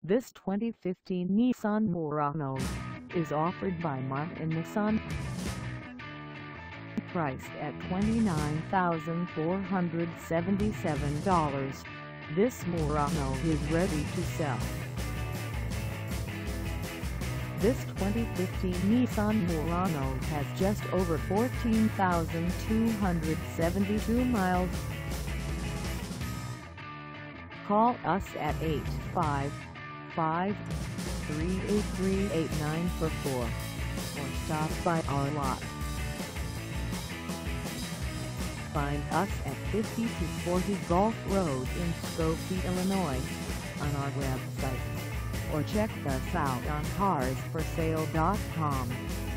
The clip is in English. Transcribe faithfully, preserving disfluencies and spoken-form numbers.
This twenty fifteen Nissan Murano is offered by Martin Nissan. Priced at twenty-nine thousand four hundred seventy-seven dollars, this Murano is ready to sell. This twenty fifteen Nissan Murano has just over fourteen thousand two hundred seventy-two miles. Call us at eight five five, three eight three, eight nine four four or stop by our lot. Find us at fifty-two forty Gulf Road in Skokie, Illinois, on our website, or check us out on cars for sale dot com.